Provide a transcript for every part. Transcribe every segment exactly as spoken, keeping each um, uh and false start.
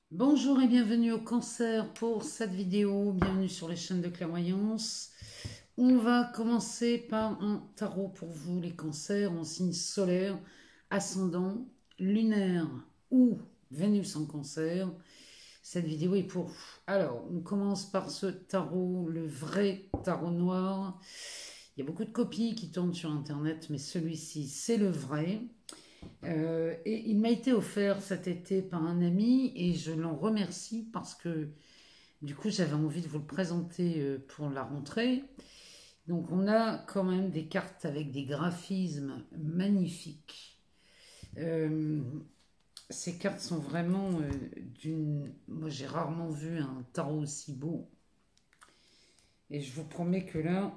Bonjour et bienvenue au Cancer pour cette vidéo. Bienvenue sur les chaînes de clairvoyance. On va commencer par un tarot pour vous les cancers en signe solaire, ascendant, lunaire ou Vénus en cancer. Cette vidéo est pour vous. Alors, on commence par ce tarot, le vrai tarot noir. Il y a beaucoup de copies qui tournent sur internet, mais celui-ci c'est le vrai. Euh, et il m'a été offert cet été par un ami et je l'en remercie parce que du coup j'avais envie de vous le présenter euh, pour la rentrée. Donc on a quand même des cartes avec des graphismes magnifiques. Euh, ces cartes sont vraiment euh, d'une... Moi j'ai rarement vu un tarot aussi beau. Et je vous promets que là,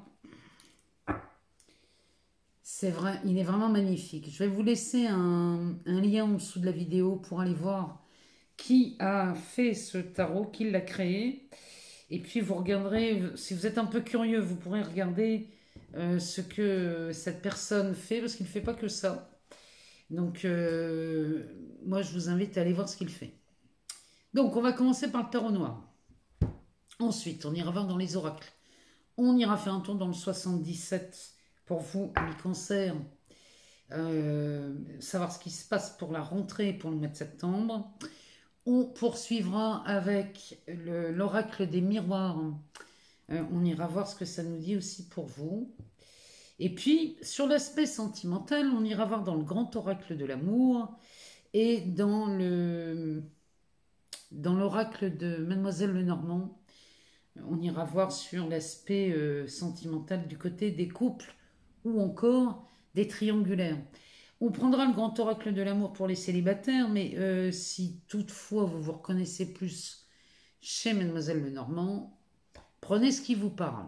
c'est vrai, il est vraiment magnifique. Je vais vous laisser un, un lien en dessous de la vidéo pour aller voir qui a fait ce tarot, qui l'a créé. Et puis vous regarderez, si vous êtes un peu curieux, vous pourrez regarder euh, ce que cette personne fait, parce qu'il ne fait pas que ça. Donc euh, moi je vous invite à aller voir ce qu'il fait. Donc on va commencer par le tarot noir. Ensuite on ira voir dans les oracles. On ira faire un tour dans le soixante-dix-sept pour vous, amis cancer. Euh, savoir ce qui se passe pour la rentrée pour le mois de septembre. On poursuivra avec l'oracle des miroirs. Euh, on ira voir ce que ça nous dit aussi pour vous. Et puis, sur l'aspect sentimental, on ira voir dans le grand oracle de l'amour et dans le dans l'oracle de Mademoiselle Lenormand. On ira voir sur l'aspect euh, sentimental du côté des couples ou encore des triangulaires. On prendra le grand oracle de l'amour pour les célibataires, mais euh, si toutefois vous vous reconnaissez plus chez Mademoiselle Lenormand, prenez ce qui vous parle.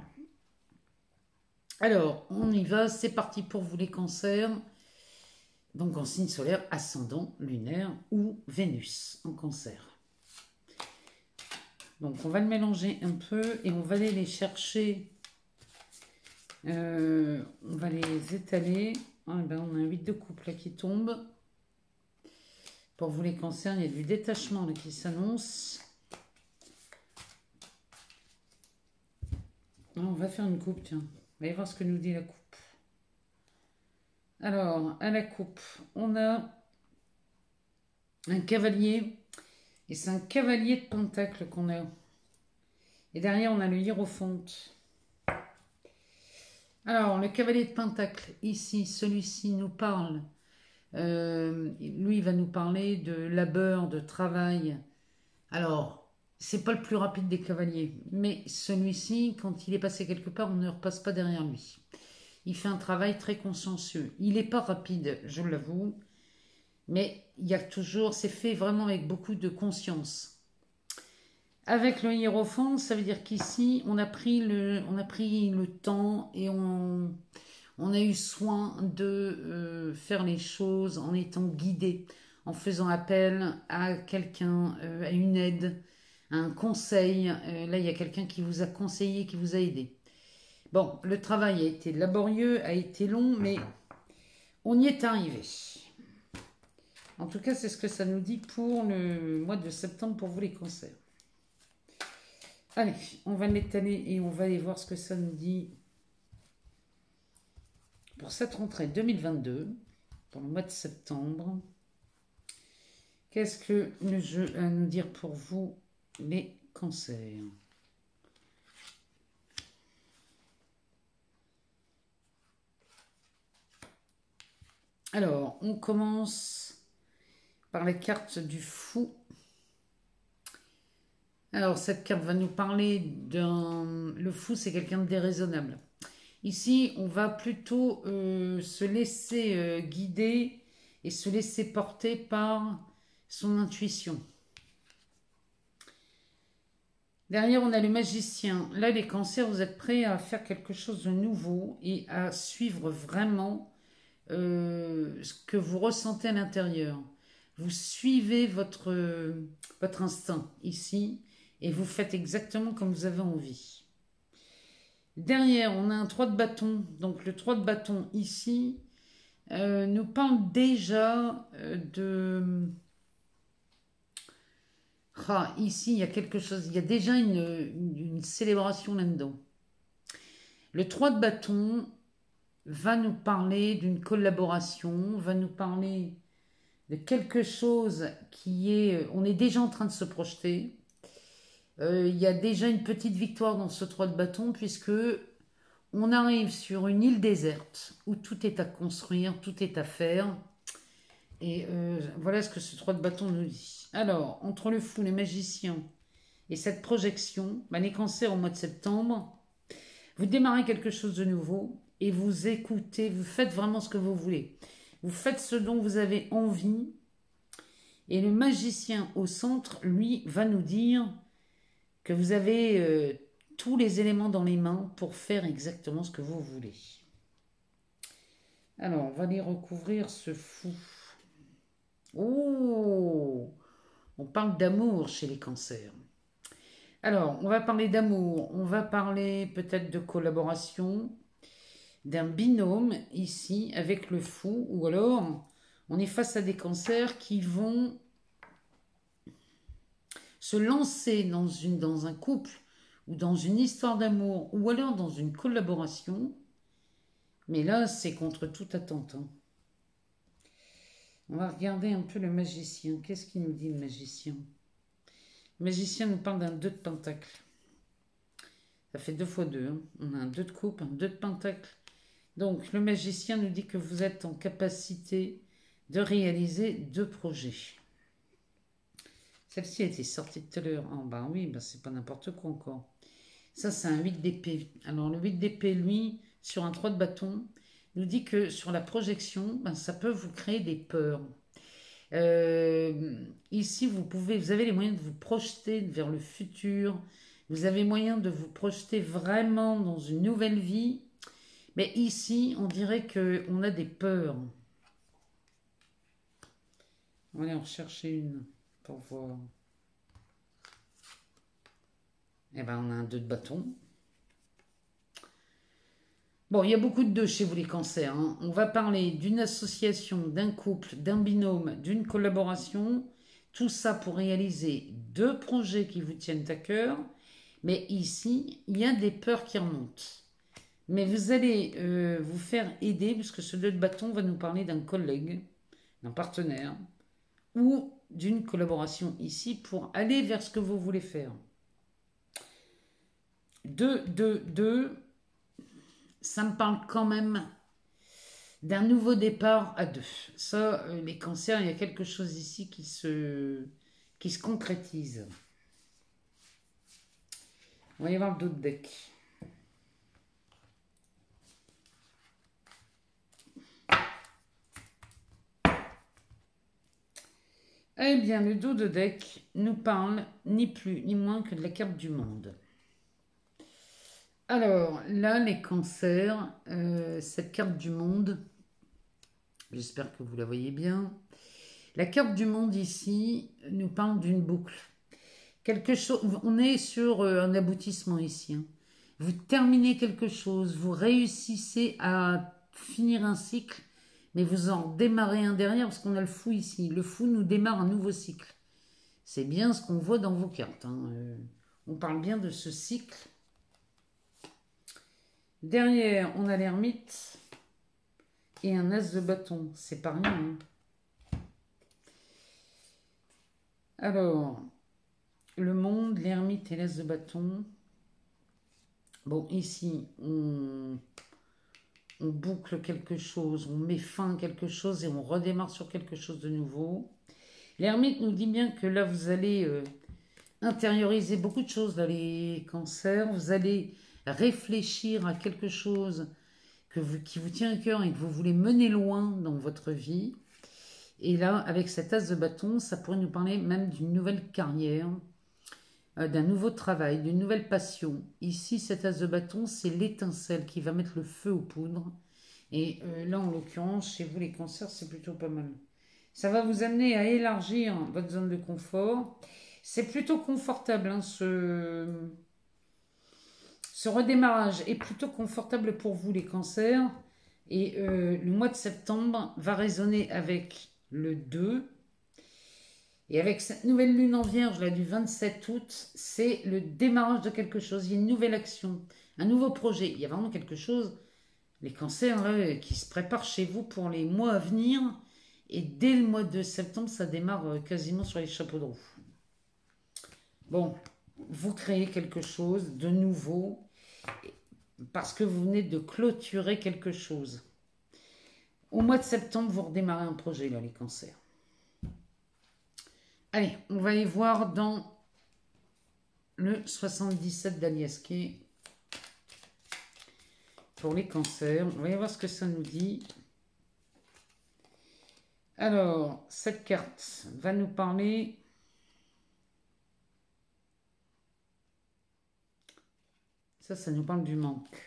Alors, on y va, c'est parti pour vous les cancers. Donc en signe solaire, ascendant, lunaire ou Vénus en cancer. Donc on va le mélanger un peu et on va aller les chercher. Euh, on va les étaler. Ah, ben on a un huit de coupe là qui tombe. Pour vous les cancers, il y a du détachement là qui s'annonce. On va faire une coupe, tiens. On va voir ce que nous dit la coupe. Alors, à la coupe, on a un cavalier. Et c'est un cavalier de pentacle qu'on a. Et derrière, on a le hiérophante. Alors, le cavalier de pentacle, ici, celui-ci nous parle. Euh, lui, il va nous parler de labeur, de travail. Alors, c'est pas le plus rapide des cavaliers, mais celui-ci, quand il est passé quelque part, on ne repasse pas derrière lui. Il fait un travail très consciencieux. Il n'est pas rapide, je l'avoue, mais il y a toujours, c'est fait vraiment avec beaucoup de conscience. Avec le hiérophante, ça veut dire qu'ici, on a pris le, on a pris le temps et on, on a eu soin de euh, faire les choses en étant guidé, en faisant appel à quelqu'un, euh, à une aide, à un conseil. Euh, là, il y a quelqu'un qui vous a conseillé, qui vous a aidé. Bon, le travail a été laborieux, a été long, mais on y est arrivé. En tout cas, c'est ce que ça nous dit pour le mois de septembre pour vous les cancers. Allez, on va l'étaler et on va aller voir ce que ça nous dit pour cette rentrée deux mille vingt-deux, pour le mois de septembre. Qu'est-ce que le jeu a à nous dire pour vous, les cancers? Alors, on commence par la carte du fou. Alors, cette carte va nous parler d'un... Le fou, c'est quelqu'un de déraisonnable. Ici, on va plutôt euh, se laisser euh, guider et se laisser porter par son intuition. Derrière, on a le magicien. Là, les cancers, vous êtes prêts à faire quelque chose de nouveau et à suivre vraiment euh, ce que vous ressentez à l'intérieur. Vous suivez votre, euh, votre instinct ici et vous faites exactement comme vous avez envie. Derrière, on a un trois de bâton. Donc le trois de bâton ici euh, nous parle déjà euh, de... Ah, ici, il y a quelque chose, il y a déjà une, une, une célébration là-dedans. Le trois de bâton va nous parler d'une collaboration, va nous parler de quelque chose qui est... On est déjà en train de se projeter. Euh, il y a déjà une petite victoire dans ce trois de bâton puisque on arrive sur une île déserte où tout est à construire, tout est à faire. Et euh, voilà ce que ce trois de bâton nous dit. Alors, entre le fou, les magiciens et cette projection, bah, les cancers au mois de septembre, vous démarrez quelque chose de nouveau et vous écoutez, vous faites vraiment ce que vous voulez. Vous faites ce dont vous avez envie. Et le magicien au centre, lui, va nous dire que vous avez euh, tous les éléments dans les mains pour faire exactement ce que vous voulez. Alors, on va aller recouvrir ce fou. Oh, on parle d'amour chez les cancers. Alors, on va parler d'amour, on va parler peut-être de collaboration, d'un binôme ici avec le fou, ou alors on est face à des cancers qui vont se lancer dans, une, dans un couple ou dans une histoire d'amour ou alors dans une collaboration. Mais là, c'est contre toute attente. Hein. On va regarder un peu le magicien. Qu'est-ce qu'il nous dit le magicien? Le magicien nous parle d'un deux de pentacles. Ça fait deux fois deux. Hein. On a un deux de coupe, un deux de pentacles. Donc, le magicien nous dit que vous êtes en capacité de réaliser deux projets. Celle-ci a été sortie tout à l'heure. Oh, bah oui, bah c'est pas n'importe quoi encore. Ça, c'est un huit d'épée. Alors, le huit d'épée, lui, sur un trois de bâton, nous dit que sur la projection, ben, ça peut vous créer des peurs. Euh, ici, vous pouvez, vous avez les moyens de vous projeter vers le futur. Vous avez moyen de vous projeter vraiment dans une nouvelle vie. Mais ici, on dirait qu'on a des peurs. On va aller en chercher une pour voir. Eh bien, on a un deux de bâton. Bon, il y a beaucoup de deux chez vous les cancers. Hein. On va parler d'une association, d'un couple, d'un binôme, d'une collaboration. Tout ça pour réaliser deux projets qui vous tiennent à cœur. Mais ici, il y a des peurs qui remontent. Mais vous allez euh, vous faire aider, puisque ce deux de bâton va nous parler d'un collègue, d'un partenaire, ou d'une collaboration ici pour aller vers ce que vous voulez faire. deux, deux, deux, ça me parle quand même d'un nouveau départ à deux. Ça, euh, les cancers, il y a quelque chose ici qui se, qui se concrétise. On va y voir d'autres decks. Eh bien, le dos de deck nous parle ni plus ni moins que de la carte du monde. Alors, là, les cancers, euh, cette carte du monde, j'espère que vous la voyez bien. La carte du monde ici nous parle d'une boucle. Quelque chose, on est sur un aboutissement ici. Hein. Vous terminez quelque chose, vous réussissez à finir un cycle, mais vous en démarrez un derrière parce qu'on a le fou ici. Le fou nous démarre un nouveau cycle. C'est bien ce qu'on voit dans vos cartes. Hein. Euh, on parle bien de ce cycle. Derrière, on a l'ermite et un as de bâton. C'est pas rien. Hein. Alors, le monde, l'ermite et l'as de bâton. Bon, ici, on, on boucle quelque chose, on met fin à quelque chose et on redémarre sur quelque chose de nouveau. L'ermite nous dit bien que là, vous allez euh, intérioriser beaucoup de choses dans les cancers. Vous allez réfléchir à quelque chose que vous, qui vous tient à cœur et que vous voulez mener loin dans votre vie. Et là, avec cet as de bâton, ça pourrait nous parler même d'une nouvelle carrière, euh, d'un nouveau travail, d'une nouvelle passion. Ici, cet as de bâton, c'est l'étincelle qui va mettre le feu aux poudres. Et euh, là, en l'occurrence, chez vous, les cancers, c'est plutôt pas mal. Ça va vous amener à élargir votre zone de confort. C'est plutôt confortable, hein, ce... Ce redémarrage est plutôt confortable pour vous, les cancers. Et euh, le mois de septembre va résonner avec le deux. Et avec cette nouvelle lune en vierge, là, du vingt-sept août, c'est le démarrage de quelque chose. Il y a une nouvelle action, un nouveau projet. Il y a vraiment quelque chose, les cancers, là, qui se préparent chez vous pour les mois à venir. Et dès le mois de septembre, ça démarre euh, quasiment sur les chapeaux de roue. Bon, vous créez quelque chose de nouveau parce que vous venez de clôturer quelque chose. Au mois de septembre, vous redémarrez un projet, là, les cancers. Allez, on va aller voir dans le soixante-dix-sept d'Aliasquet pour les cancers. On va aller voir ce que ça nous dit. Alors, cette carte va nous parler... Ça, ça nous parle du manque.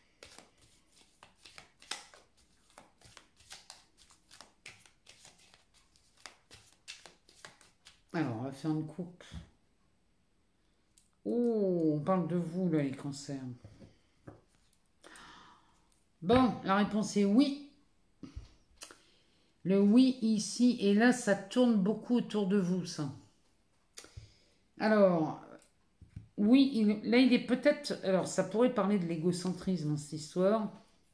Alors, on va faire une coupe. Oh, on parle de vous, là, les cancers. Bon, la réponse est oui. Le oui ici, et là, ça tourne beaucoup autour de vous, ça. Alors, oui, il, là, il est peut-être... Alors, ça pourrait parler de l'égocentrisme, cette histoire.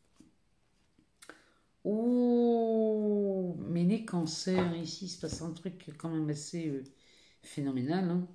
Oh, mais les cancers, ici, il se passe un truc quand même assez euh, phénoménal. Hein.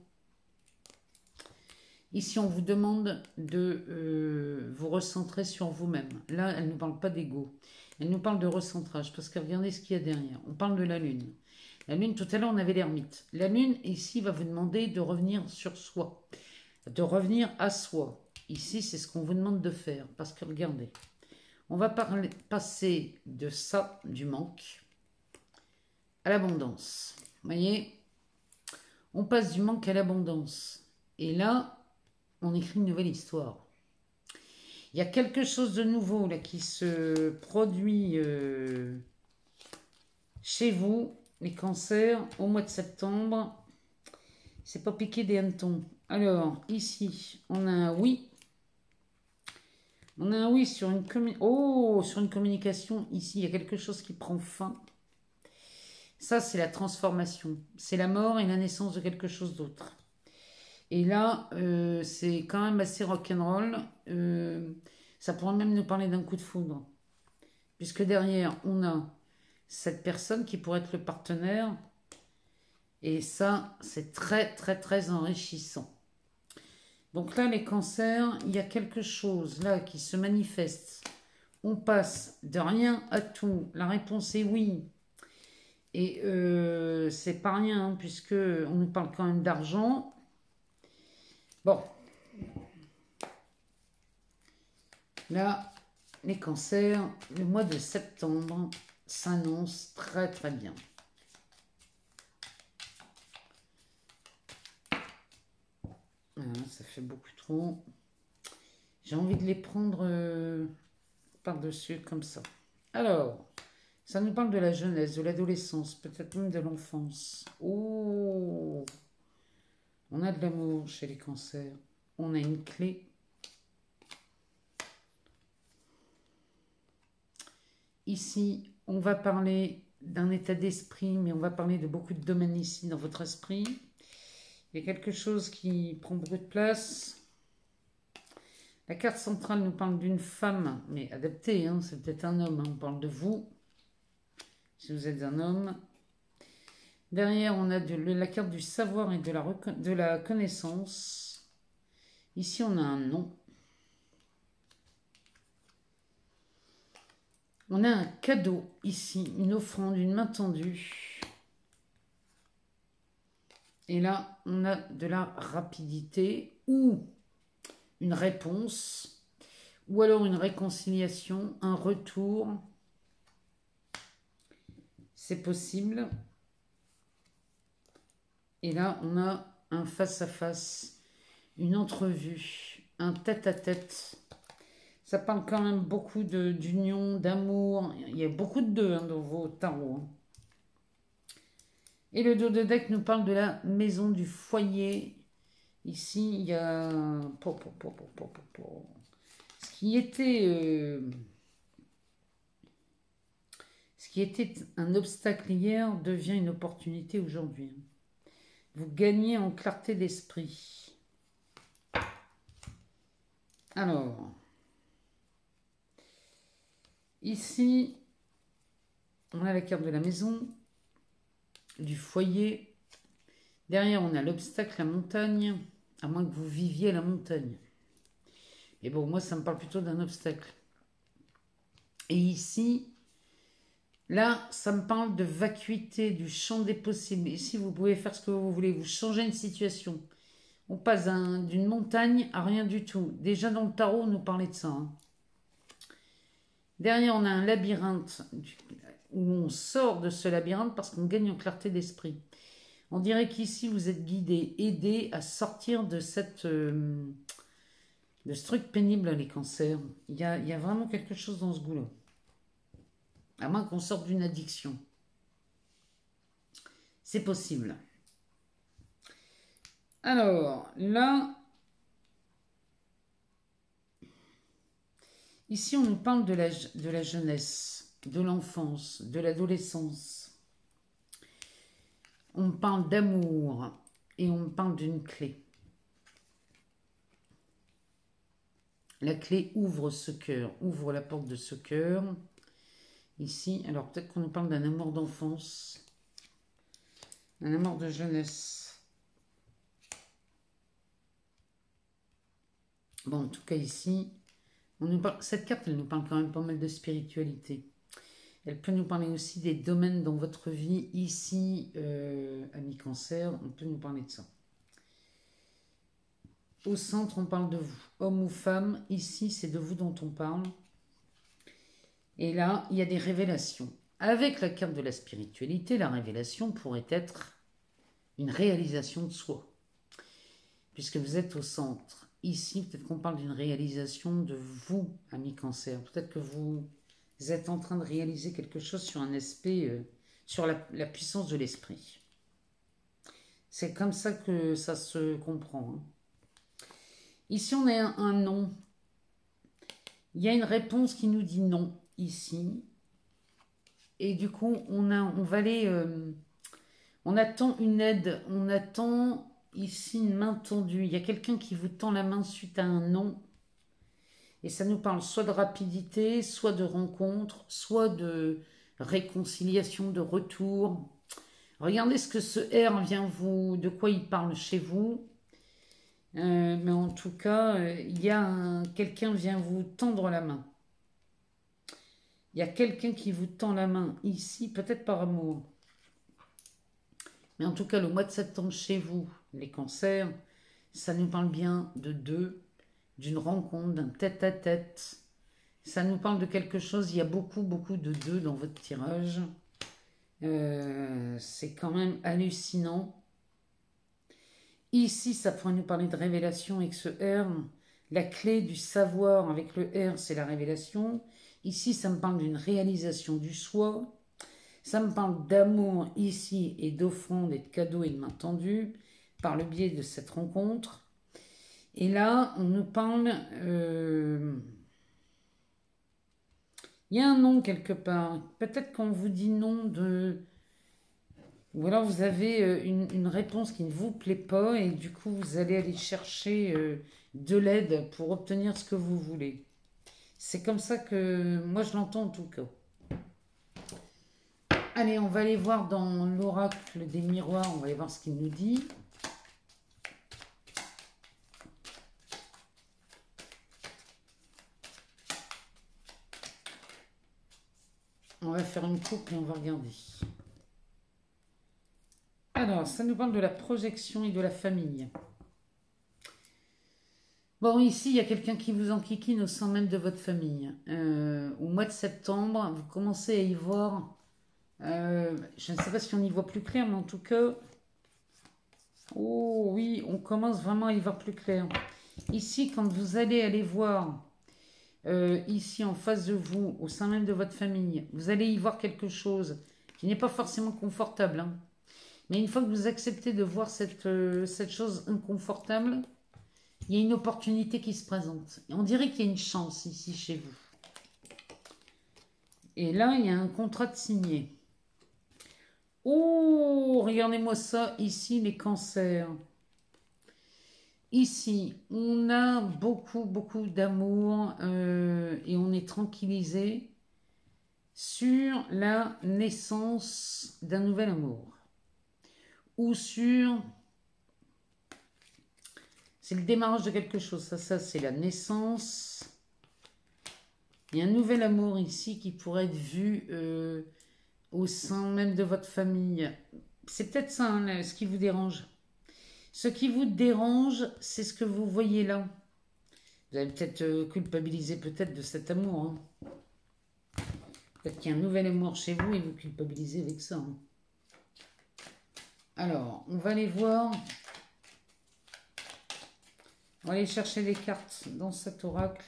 Ici, on vous demande de euh, vous recentrer sur vous-même. Là, elle ne nous parle pas d'ego. Elle nous parle de recentrage, parce que regardez ce qu'il y a derrière. On parle de la Lune. La Lune, tout à l'heure, on avait l'ermite. La Lune, ici, va vous demander de revenir sur soi, de revenir à soi. Ici, c'est ce qu'on vous demande de faire, parce que regardez, on va parler, passer de ça, du manque, à l'abondance. Vous voyez, on passe du manque à l'abondance. Et là, on écrit une nouvelle histoire. Il y a quelque chose de nouveau là qui se produit euh, chez vous, les cancers, au mois de septembre. C'est pas piquer des hannetons. Alors, ici, on a un oui. On a un oui sur une, commu oh, sur une communication. Ici, il y a quelque chose qui prend fin. Ça, c'est la transformation. C'est la mort et la naissance de quelque chose d'autre. Et là, euh, c'est quand même assez rock'n'roll. Euh, ça pourrait même nous parler d'un coup de foudre. Puisque derrière, on a cette personne qui pourrait être le partenaire. Et ça, c'est très, très, très enrichissant. Donc là, les cancers, il y a quelque chose là qui se manifeste. On passe de rien à tout. La réponse est oui. Et euh, c'est pas rien, hein, puisque on nous parle quand même d'argent. Bon. Là, les cancers, le mois de septembre s'annonce très très bien. Voilà, ça fait beaucoup trop. J'ai envie de les prendre euh, par-dessus comme ça. Alors, ça nous parle de la jeunesse, de l'adolescence, peut-être même de l'enfance. Oh, on a de l'amour chez les cancers. On a une clé. Ici, on va parler d'un état d'esprit, mais on va parler de beaucoup de domaines ici dans votre esprit. Il y a quelque chose qui prend beaucoup de place. La carte centrale nous parle d'une femme, mais adaptée, hein, c'est peut-être un homme. Hein, on parle de vous, si vous êtes un homme. Derrière, on a de, la carte du savoir et de la, de la connaissance. Ici, on a un nom. On a un cadeau ici, une offrande, une main tendue. Et là, on a de la rapidité ou une réponse, ou alors une réconciliation, un retour. C'est possible. Et là, on a un face-à-face, une entrevue, un tête-à-tête. Ça parle quand même beaucoup d'union, d'amour. Il y a beaucoup de deux hein, dans vos tarots. Hein. Et le dos de deck nous parle de la maison, du foyer. Ici, il y a... Ce qui était... Euh... Ce qui était un obstacle hier devient une opportunité aujourd'hui. vous gagnez en clarté d'esprit. Alors, ici, on a la carte de la maison, du foyer. Derrière, on a l'obstacle, la montagne, à moins que vous viviez la montagne. Mais bon, moi, ça me parle plutôt d'un obstacle. Et ici, là, ça me parle de vacuité, du champ des possibles. Ici, vous pouvez faire ce que vous voulez. Vous changez une situation. On passe d'une montagne à rien du tout. Déjà, dans le tarot, on nous parlait de ça. Hein. Derrière, on a un labyrinthe où on sort de ce labyrinthe parce qu'on gagne en clarté d'esprit. On dirait qu'ici, vous êtes guidé, aidé à sortir de cette... Euh, de ce truc pénible, les cancers. Il y a, il y a vraiment quelque chose dans ce goût-là. À moins qu'on sorte d'une addiction. C'est possible. Alors, là... Ici, on nous parle de la, de la jeunesse, de l'enfance, de l'adolescence. On parle d'amour et on parle d'une clé. La clé ouvre ce cœur, ouvre la porte de ce cœur. Ici, alors peut-être qu'on nous parle d'un amour d'enfance, un amour de jeunesse. Bon, en tout cas ici, on nous parle, cette carte, elle nous parle quand même pas mal de spiritualité. Elle peut nous parler aussi des domaines dans votre vie. Ici, euh, ami cancer, on peut nous parler de ça. Au centre, on parle de vous, homme ou femme. Ici, c'est de vous dont on parle. Et là, il y a des révélations. Avec la carte de la spiritualité, la révélation pourrait être une réalisation de soi. Puisque vous êtes au centre. Ici, peut-être qu'on parle d'une réalisation de vous, ami cancer. Peut-être que vous êtes en train de réaliser quelque chose sur un aspect, euh, sur la, la puissance de l'esprit. C'est comme ça que ça se comprend. Hein. Ici, on a un, un non. Il y a une réponse qui nous dit non, ici. Et du coup, on, a, on va aller... Euh, on attend une aide. On attend ici une main tendue. Il y a quelqu'un qui vous tend la main suite à un non. Et ça nous parle soit de rapidité, soit de rencontre, soit de réconciliation, de retour. Regardez ce que ce R vient vous... De quoi il parle chez vous. Euh, mais en tout cas, euh, il y a un, quelqu'un vient vous tendre la main. Il y a quelqu'un qui vous tend la main ici, peut-être par amour. Mais en tout cas, le mois de septembre chez vous, les cancers, ça nous parle bien de deux, d'une rencontre, d'un tête-à-tête. Ça nous parle de quelque chose, il y a beaucoup, beaucoup de deux dans votre tirage. Euh, c'est quand même hallucinant. Ici, ça pourrait nous parler de révélation avec ce R. La clé du savoir avec le R, c'est la révélation. Ici, ça me parle d'une réalisation du soi. Ça me parle d'amour ici et d'offrande et de cadeaux et de main tendue par le biais de cette rencontre. Et là, on nous parle... Euh... Il y a un nom quelque part. Peut-être qu'on vous dit non de... Ou alors vous avez une, une réponse qui ne vous plaît pas et du coup vous allez aller chercher euh, de l'aide pour obtenir ce que vous voulez. C'est comme ça que moi je l'entends en tout cas. Allez, on va aller voir dans l'oracle des miroirs, on va aller voir ce qu'il nous dit. On va faire une coupe et on va regarder. Alors, ça nous parle de la projection et de la famille. Bon, ici, il y a quelqu'un qui vous enquiquine au sein même de votre famille. Euh, au mois de septembre, vous commencez à y voir... Euh, je ne sais pas si on y voit plus clair, mais en tout cas... Oh oui, on commence vraiment à y voir plus clair. Ici, quand vous allez aller voir... Euh, ici, en face de vous, au sein même de votre famille, vous allez y voir quelque chose qui n'est pas forcément confortable, hein. Mais une fois que vous acceptez de voir cette, euh, cette chose inconfortable, il y a une opportunité qui se présente. Et on dirait qu'il y a une chance ici chez vous. Et là, il y a un contrat de signé. Oh, regardez-moi ça, ici, les cancers. Ici, on a beaucoup, beaucoup d'amour euh, et on est tranquillisé sur la naissance d'un nouvel amour. Ou sur... C'est le démarrage de quelque chose. Ça, ça c'est la naissance. Il y a un nouvel amour ici qui pourrait être vu euh, au sein même de votre famille. C'est peut-être ça, hein, ce qui vous dérange. Ce qui vous dérange, c'est ce que vous voyez là. Vous allez peut-être euh, culpabiliser peut-être de cet amour. Hein. Peut-être qu'il y a un nouvel amour chez vous et vous culpabilisez avec ça. Hein. Alors, on va aller voir. On va aller chercher les cartes dans cet oracle.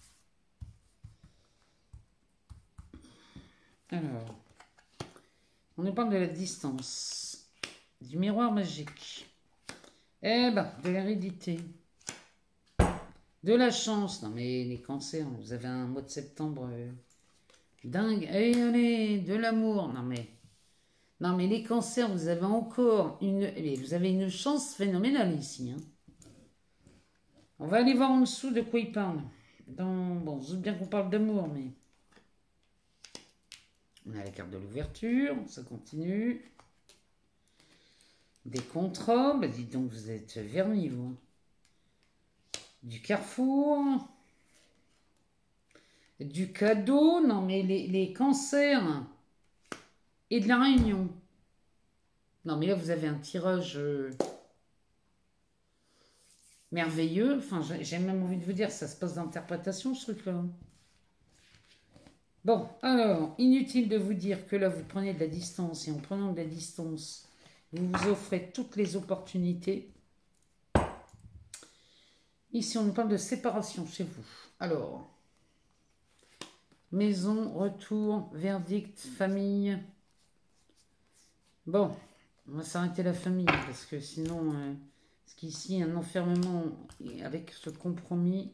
Alors, on nous parle de la distance, du miroir magique. Eh ben, de l'hérédité, de la chance. Non mais les cancers, vous avez un mois de septembre euh, dingue. Allez, allez, de l'amour. Non mais, non mais les cancers, vous avez encore une, vous avez une chance phénoménale ici. Hein. On va aller voir en dessous de quoi il parle. Dans, bon, je sais bien qu'on parle d'amour, mais on a la carte de l'ouverture, ça continue. Des contrats, bah dites donc, vous êtes vernis, vous. Hein. Du carrefour. Du cadeau, non mais les, les cancers. Et de la réunion. Non mais là, vous avez un tirage euh, merveilleux. Enfin, j'ai même envie de vous dire, ça se passe d'interprétation, ce truc-là. Bon, alors, inutile de vous dire que là, vous prenez de la distance. Et en prenant de la distance, vous vous offrez toutes les opportunités. Ici, on nous parle de séparation chez vous. Alors, maison, retour, verdict, famille. Bon, on va s'arrêter la famille parce que sinon, euh, parce qu'ici, un enfermement avec ce compromis.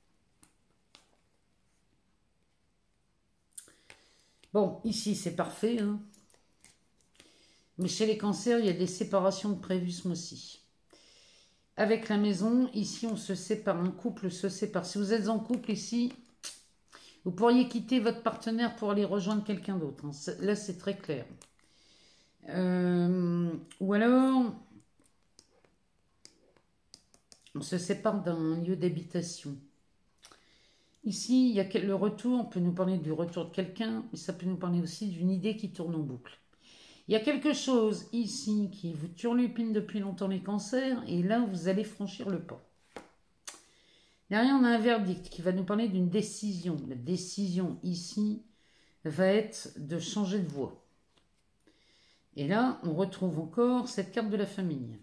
Bon, ici, c'est parfait. Hein. Mais chez les cancers, il y a des séparations de prévues ce mois-ci. Avec la maison, ici, on se sépare. Un couple se sépare. Si vous êtes en couple ici, vous pourriez quitter votre partenaire pour aller rejoindre quelqu'un d'autre. Hein. Là, c'est très clair. Euh, ou alors, on se sépare d'un lieu d'habitation. Ici, il y a le retour. On peut nous parler du retour de quelqu'un, mais ça peut nous parler aussi d'une idée qui tourne en boucle. Il y a quelque chose ici qui vous turlupine depuis longtemps les cancers, et là, vous allez franchir le pas. Derrière, on a un verdict qui va nous parler d'une décision. La décision ici va être de changer de voie. Et là, on retrouve encore cette carte de la famille.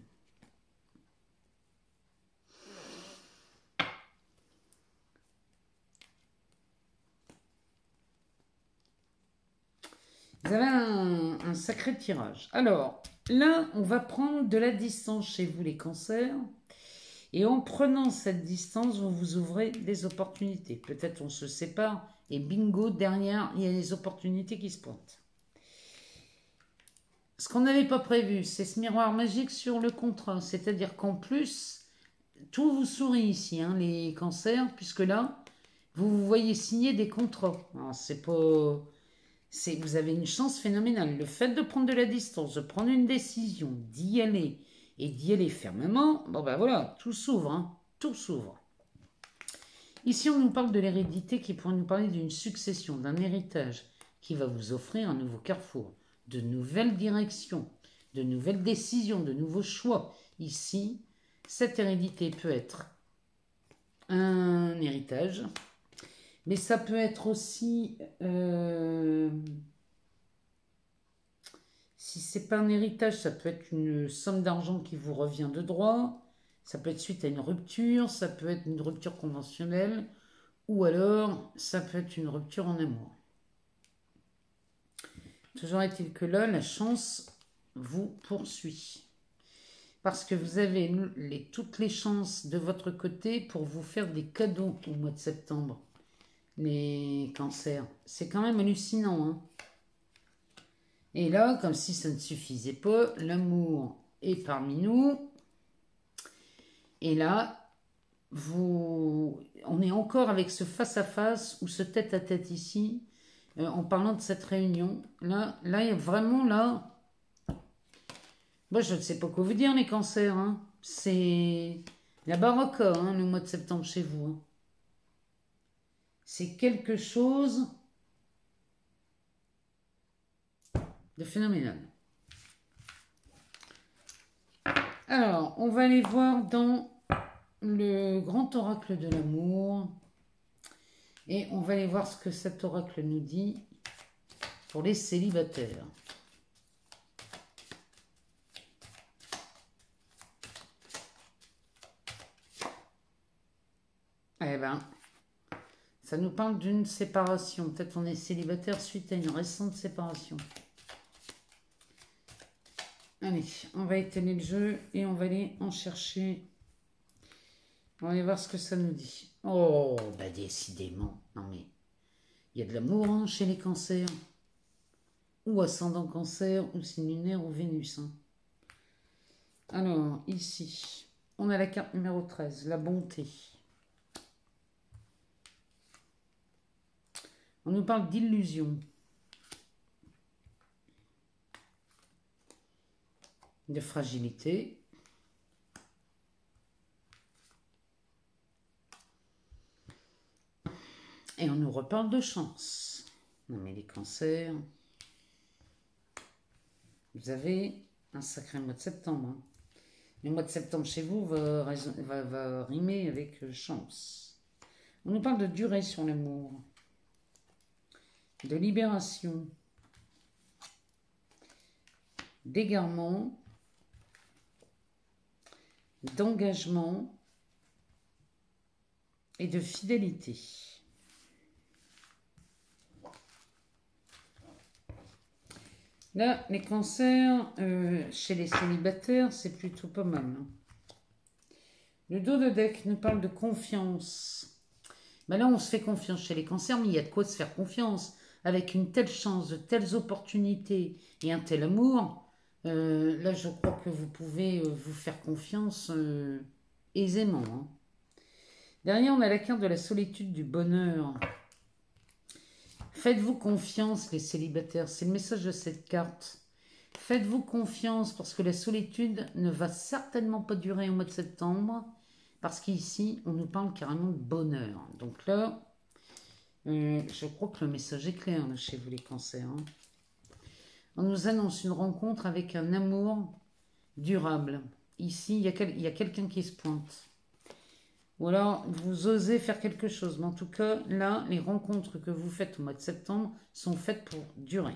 Vous avez un, un sacré tirage. Alors, là, on va prendre de la distance chez vous, les cancers. Et en prenant cette distance, vous vous ouvrez des opportunités. Peut-être on se sépare et bingo, derrière, il y a des opportunités qui se pointent. Ce qu'on n'avait pas prévu, c'est ce miroir magique sur le contrat. C'est-à-dire qu'en plus, tout vous sourit ici, hein, les cancers, puisque là, vous vous voyez signer des contrats. Alors, c'est pas... Vous avez une chance phénoménale. Le fait de prendre de la distance, de prendre une décision, d'y aller et d'y aller fermement, bon ben voilà, tout s'ouvre, hein, tout s'ouvre. Ici, on nous parle de l'hérédité qui pourrait nous parler d'une succession, d'un héritage qui va vous offrir un nouveau carrefour, de nouvelles directions, de nouvelles décisions, de nouveaux choix. Ici, cette hérédité peut être un héritage, mais ça peut être aussi, euh, si ce n'est pas un héritage, ça peut être une somme d'argent qui vous revient de droit, ça peut être suite à une rupture, ça peut être une rupture conventionnelle, ou alors ça peut être une rupture en amour. Toujours est-il que là, la chance vous poursuit. Parce que vous avez les, toutes les chances de votre côté pour vous faire des cadeaux au mois de septembre. Les cancers. C'est quand même hallucinant. Hein. Et là, comme si ça ne suffisait pas, l'amour est parmi nous. Et là, vous, on est encore avec ce face-à-face ou ce tête-à-tête ici, euh, en parlant de cette réunion. Là, là, il y a vraiment là... Moi, je ne sais pas quoi vous dire, les cancers. Hein. C'est la baraka, hein, le mois de septembre chez vous. Hein. C'est quelque chose de phénoménal. Alors, on va aller voir dans le grand oracle de l'amour. Et on va aller voir ce que cet oracle nous dit pour les célibataires. Eh ben, ça nous parle d'une séparation. Peut-être on est célibataire suite à une récente séparation. Allez, on va éteindre le jeu et on va aller en chercher. On va aller voir ce que ça nous dit. Oh, bah décidément. Non mais, il y a de l'amour hein, chez les cancers. Ou ascendant cancer, ou signe lunaire, ou Vénus. Hein. Alors, ici, on a la carte numéro treize, la bonté. On nous parle d'illusion. De fragilité. Et on nous reparle de chance. Non mais les cancers, vous avez un sacré mois de septembre. Hein. Le mois de septembre chez vous va, va, va rimer avec chance. On nous parle de durée sur l'amour. De libération. D'égarement. D'engagement. Et de fidélité. Là, les cancers, euh, chez les célibataires, c'est plutôt pas mal. Hein. Le dos de deck nous parle de confiance. Ben là, on se fait confiance chez les cancers, mais il y a de quoi se faire confiance. Avec une telle chance, de telles opportunités et un tel amour, euh, là, je crois que vous pouvez euh, vous faire confiance euh, aisément. Hein. Derrière, on a la carte de la solitude du bonheur. Faites-vous confiance, les célibataires. C'est le message de cette carte. Faites-vous confiance parce que la solitude ne va certainement pas durer au mois de septembre. Parce qu'ici, on nous parle carrément de bonheur. Donc là, euh, je crois que le message est clair là, chez vous, les cancers. Hein. On nous annonce une rencontre avec un amour durable. Ici, il y a, quel, il y a quelqu'un qui se pointe. Ou alors, vous osez faire quelque chose. Mais en tout cas, là, les rencontres que vous faites au mois de septembre sont faites pour durer.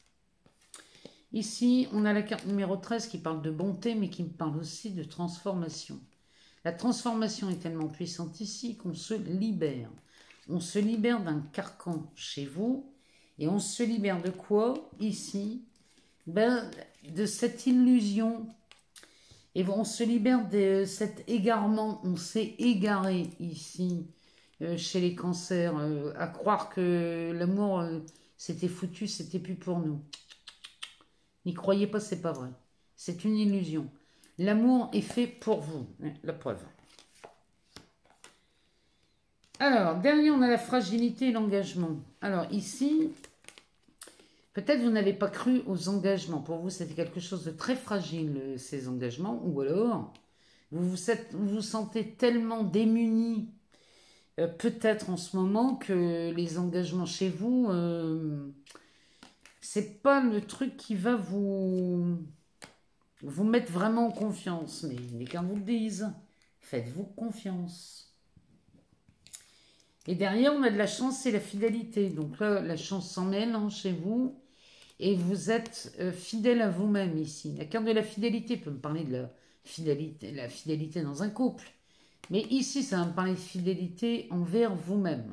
Ici, on a la carte numéro treize qui parle de bonté, mais qui me parle aussi de transformation. La transformation est tellement puissante ici qu'on se libère. On se libère d'un carcan chez vous. Et on se libère de quoi, ici? Ben, de cette illusion. Et on se libère de cet égarement. On s'est égaré ici, euh, chez les cancers, euh, à croire que l'amour, euh, c'était foutu, c'était plus pour nous. N'y croyez pas, c'est pas vrai. C'est une illusion. L'amour est fait pour vous. La preuve. Alors, derrière, on a la fragilité et l'engagement. Alors, ici, peut-être vous n'avez pas cru aux engagements. Pour vous, c'était quelque chose de très fragile, ces engagements. Ou alors, vous vous, êtes, vous, vous sentez tellement démunis, euh, peut-être en ce moment, que les engagements chez vous, euh, c'est pas le truc qui va vous, vous mettre vraiment en confiance. Mais les cartes vous le disent. Faites-vous confiance. Et derrière, on a de la chance et la fidélité. Donc là, la chance s'en mêle hein, chez vous. Et vous êtes euh, fidèle à vous-même ici. La carte de la fidélité peut me parler de la fidélité, la fidélité dans un couple. Mais ici, ça va me parler de fidélité envers vous-même.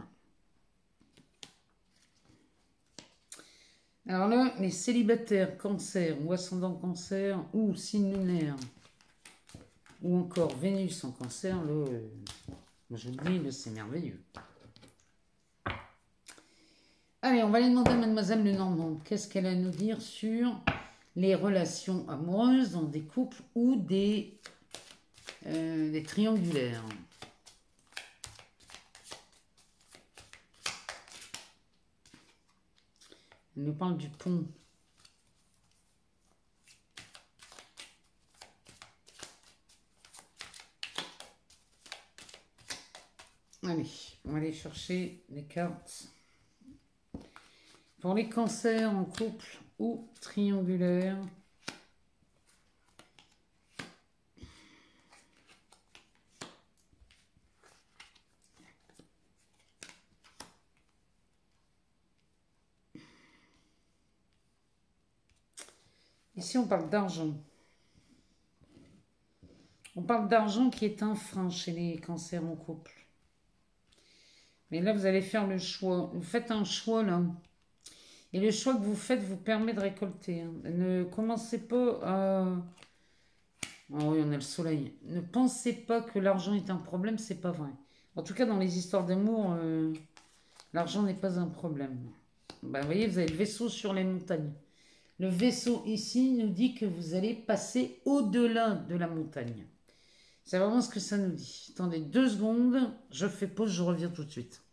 Alors là, les célibataires, cancer ou ascendant cancer ou signe lunaire ou encore Vénus en cancer, là, euh, je vous dis, c'est merveilleux. Allez, on va aller demander à Mademoiselle Lenormand. Qu'est-ce qu'elle a à nous dire sur les relations amoureuses dans des couples ou des, euh, des triangulaires. Elle nous parle du pont. Allez, on va aller chercher les cartes. Pour les cancers en couple ou triangulaire. Ici, on parle d'argent. On parle d'argent qui est un frein chez les cancers en couple. Mais là, vous allez faire le choix. Vous faites un choix, là. Et le choix que vous faites vous permet de récolter. Hein. Ne commencez pas à... Ah oui, on a le soleil. Ne pensez pas que l'argent est un problème, c'est pas vrai. En tout cas, dans les histoires d'amour, euh, l'argent n'est pas un problème. Ben, vous voyez, vous avez le vaisseau sur les montagnes. Le vaisseau ici nous dit que vous allez passer au-delà de la montagne. C'est vraiment ce que ça nous dit. Attendez deux secondes, je fais pause, je reviens tout de suite.